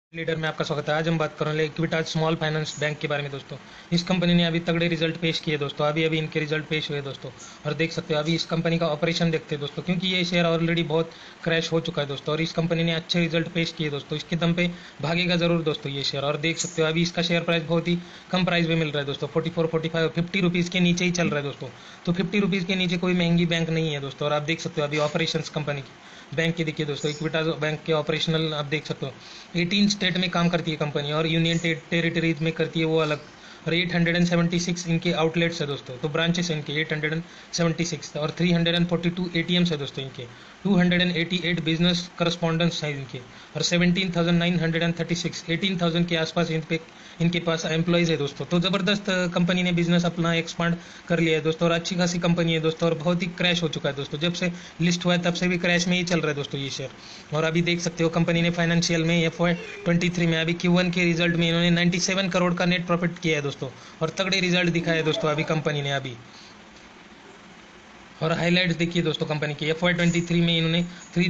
Leader में आपका स्वागत है। आज हम बात कर रहे हैं इक्विटास स्मॉल फाइनेंस बैंक के बारे में दोस्तों। इस कंपनी ने अभी तगड़े रिजल्ट पेश किए दोस्तों। अभी अभी इनके रिजल्ट पेश हुए दोस्तों। और देख सकते हो अभी इस कंपनी का ऑपरेशन देखते हैं दोस्तों, क्योंकि ये शेयर ऑलरेडी बहुत क्रैश हो चुका है दोस्तों। और इस कंपनी ने अच्छे रिजल्ट पेश किए दोस्तों, इसके दम पे भागेगा जरूर दोस्तों ये शेयर। और देख सकते हो अभी इसका शेयर प्राइस बहुत ही कम प्राइस में मिल रहा है दोस्तों, 44, 45, 50 रुपीज़ के नीचे ही चल रहा है दोस्तों। तो 50 रुपीज़ के नीचे कोई महंगी बैंक नहीं है दोस्तों। और आप देख सकते हो अभी ऑपरेशन कंपनी की बैंक के देखिए दोस्तों, इक्विटास बैंक के ऑपरेशनल आप देख सकते हो 18 स्टेट में काम करती है कंपनी, और यूनियन टेरिटरीज में करती है वो अलग। और 876 इनके आउटलेट्स है दोस्तों, तो ब्रांचेस है इनके 876, और 342 एटीएम्स है दोस्तों इनके। 288 बिजनेस करस्पॉन्डेंट्स हैं इनके, और 17,936 18,000 के आसपास इनके पास एम्प्लॉयज़ है दोस्तों। तो ज़बरदस्त कंपनी ने बिजनेस अपना एक्सपांड कर लिया है दोस्तों, और अच्छी खासी कंपनी है दोस्तों। और बहुत ही क्रैश हो चुका है दोस्तों, जब से लिस्ट हुआ है तब से भी क्रैश में ही चल रहा है दोस्तों ये शेयर। और अभी देख सकते हो कंपनी ने फाइनेंशियल में FY23 में अभी Q1 के रिजल्ट में इन्होंने 97 करोड़ का नेट प्रॉफिट किया है दोस्तों। और तगड़े रिजल्ट दिखाए है दोस्तों अभी कंपनी ने अभी। और हाईलाइट्स देखिए दोस्तों कंपनी की, FY23 में इन्होंने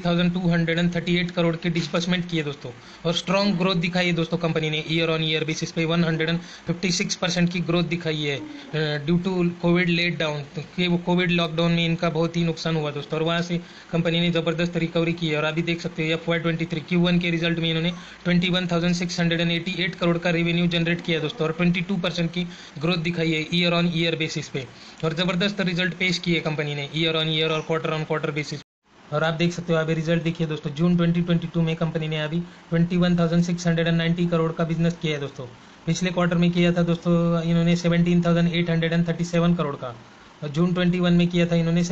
3,238 करोड़ के डिस्बर्समेंट किए दोस्तों। और स्ट्रॉन्ग ग्रोथ दिखाई है दोस्तों कंपनी ने, ईयर ऑन ईयर बेसिस पे 156% की ग्रोथ दिखाई है due to Covid lockdown. कि वो कोविड लॉकडाउन में इनका बहुत ही नुकसान हुआ दोस्तों, और वहाँ से कंपनी ने ज़बरदस्त रिकवरी की है। और अभी देख सकते हो FY23 Q1 के रिजल्ट में इन्होंने 21,688 करोड़ का रेवेन्यू जनरेट किया दोस्तों, और 22% की ग्रोथ दिखाई है ईयर ऑन ईयर बेसिस पे। और ज़बरदस्त रिजल्ट पेश किए कंपनी ने ईयर ऑन ईयर और क्वार्टर ऑन क्वार्टर बेसिस। और आप देख सकते हो अभी रिजल्ट देखिए दोस्तों, जून 2022 में कंपनी ने अभी 21,690 करोड़ का बिजनेस किया है दोस्तों। पिछले क्वार्टर में किया था दोस्तों इन्होंने 17,837 करोड़ का। और जून 21 में किया था इन्होंने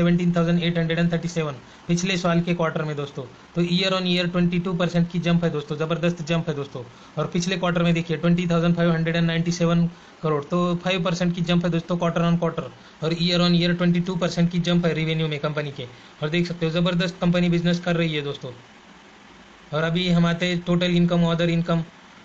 17,837 पिछले साल के क्वार्टर में दोस्तों। तो ईयर ऑन ईयर 22% की जंप है दोस्तों, ज़बरदस्त जंप है दोस्तों। और पिछले क्वार्टर में देखिए 20,597 करोड़, तो 5% की जंप है दोस्तों क्वार्टर ऑन क्वार्टर। और ईयर ऑन ईयर 22% की जंप है रेवेन्यू में कंपनी के। और देख सकते हो ज़बरदस्त कंपनी बिजनेस कर रही है दोस्तों। और अभी हम आते हैं टोटल इनकम, अदर इनकम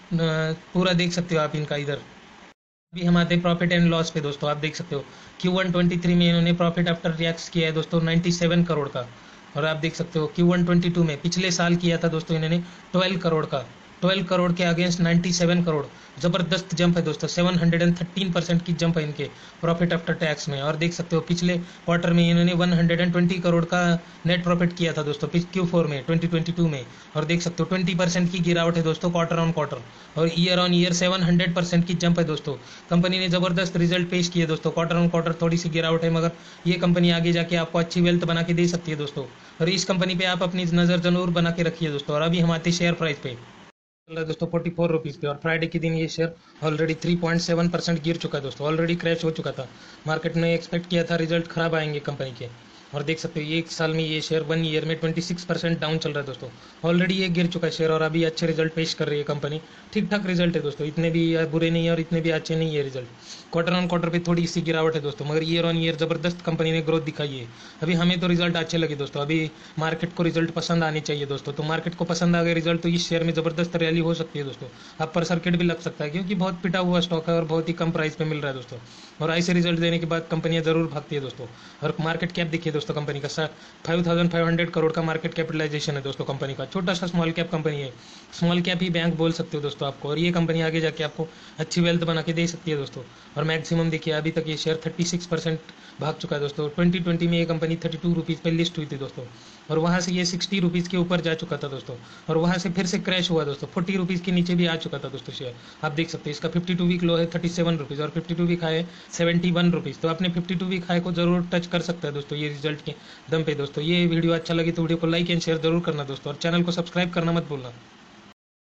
पूरा देख सकते हो आप इनका इधर। अभी हम आते हैं प्रॉफिट एंड लॉस पे दोस्तों। आप देख सकते हो Q1 23 में इन्होंने प्रॉफिट आफ्टर टैक्स किया है दोस्तों 97 करोड़ का। और आप देख सकते हो Q1 22 में पिछले साल किया था दोस्तों इन्होंने 12 करोड़ का। 12 करोड़ के अगेंस्ट 97 करोड़, ज़बरदस्त जंप है दोस्तों, 713% की जंप है इनके प्रॉफिट आफ्टर टैक्स में। और देख सकते हो पिछले क्वार्टर में इन्होंने 120 करोड़ का नेट प्रॉफिट किया था दोस्तों Q4 में 2022 में। और देख सकते हो 20% की गिरावट है दोस्तों क्वार्टर ऑन क्वार्टर। और ईयर ऑन ईयर 700% की जंप है दोस्तों। कंपनी ने ज़बरदस्त रिजल्ट पेश किए दोस्तों। क्वार्टर ऑन क्वार्टर थोड़ी सी गिरावट है, मगर ये कंपनी आगे जाके आपको अच्छी वेल्थ बना के दे सकती है दोस्तों। और इस कंपनी पे आप अपनी नज़र जरूर बना के रखिए दोस्तों। और अभी हम आते शेयर प्राइस पे, चल रहा है दोस्तों 44 रुपीज़ पे। और फ्राइडे के दिन ये शेयर ऑलरेडी 3.7% गिर चुका है दोस्तों, ऑलरेडी क्रैश हो चुका था। मार्केट ने एक्सपेक्ट किया था रिजल्ट खराब आएंगे कंपनी के। और देख सकते हो एक साल में ये शेयर 1 ईयर में 26% डाउन चल रहा है दोस्तों। ऑलरेडी ये गिर चुका है शेयर, और अभी अच्छे रिजल्ट पेश कर रही है कंपनी। ठीक ठाक रिजल्ट है दोस्तों, इतने भी बुरे नहीं है और इतने भी अच्छे नहीं है रिजल्ट। क्वार्टर ऑन क्वार्टर पे थोड़ी सी गिरावट है दोस्तों, मगर ईयर ऑन ईयर ज़बरदस्त कंपनी ने ग्रोथ दिखाई है। अभी हमें तो रिजल्ट अच्छे लगे दोस्तों, अभी मार्केट को रिजल्ट पसंद आने चाहिए दोस्तों। तो मार्केट को पसंद आ गए रिजल्ट तो इस शेयर में ज़बरदस्त रैली हो सकती है दोस्तों। अपर सर्किट भी लग सकता है, क्योंकि बहुत पिटा हुआ स्टॉक है और बहुत ही कम प्राइस पे मिल रहा है दोस्तों। और ऐसे रिजल्ट देने के बाद कंपनियां जरूर भागती है दोस्तों। और मार्केट कैप देखिए दोस्तों कंपनी का 5,500 करोड़ का मार्केट कैपिटलाइजेशन है दोस्तों कंपनी का। छोटा सा स्मॉल कैप कंपनी है, स्मॉल कैप ही बैंक बोल सकते हो दोस्तों आपको। और ये कंपनी आगे जाके आपको अच्छी वेल्थ बना के दे सकती है दोस्तों। और मैक्सिमम देखिए अभी तक ये शेयर 36% भाग चुका है दोस्तों। 2020 में ये कंपनी 32 रुपीज़ पर लिस्ट हुई थी दोस्तों, और वहाँ से ये 60 रुपीज़ के ऊपर जा चुका था दोस्तों। और वहाँ से फिर से क्रैश हुआ दोस्तों, 40 रुपीज़ के नीचे भी आ चुका था दोस्तों शेयर। आप देख सकते हैं इसका 52 वीक लो है 37 रुपीज़, और 52 वीक हाई है 71 रुपीज़। तो अपने 52 वीक हाई को जरूर टच कर सकता है दोस्तों ये रिजल्ट के दम पे दोस्तों। ये वीडियो अच्छा लगे तो वीडियो को लाइक एंड शेयर जरूर करना दोस्तों, और चैनल को सब्सक्राइब करना मत भूलना।